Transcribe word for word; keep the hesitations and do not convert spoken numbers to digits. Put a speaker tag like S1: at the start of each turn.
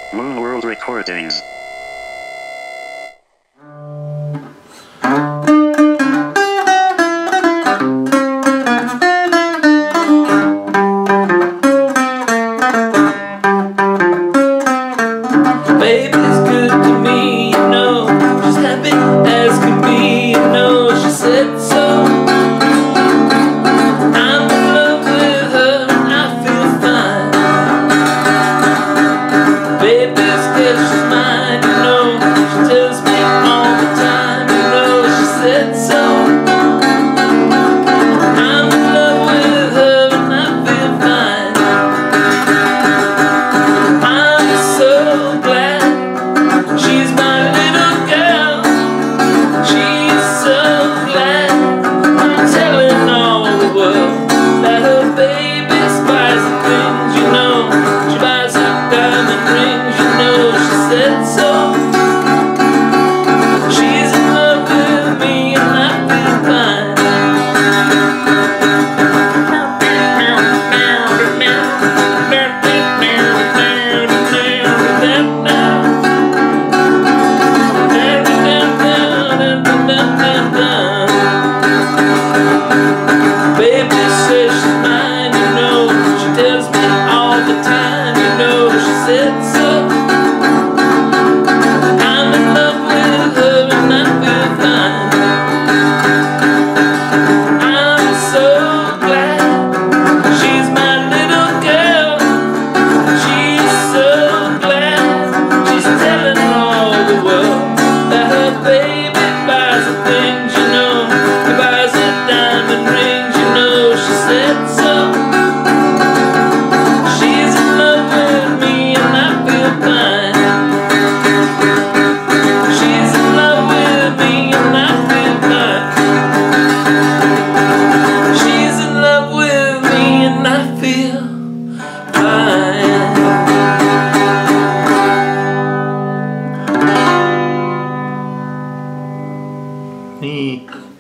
S1: Moon World Recordings.
S2: Baby's good to me, you know. She's happy as can be, you know. She said so. I'm in love with her and I feel fine. Baby says she's mine, you know. She tells me all the time, you know. She said so. I'm in love with her and I feel fine. I'm so glad she's my little girl. She's so glad I'm telling all the world that her baby buys the things, you know. She buys her diamond rings, you know. She said so. She's in love with me and I feel fine. Baby says she's mine, you know. She tells me all the time, you know. She said so. I'm in love with her and I feel fine. I'm so glad she's my little girl. She's so glad she's telling all the world that her baby buys the things, you know. He buys her diamond rings, you know. She said so. She's in love with me and I feel fine. She's in love with me and I feel fine. She's in love with me and I feel fine.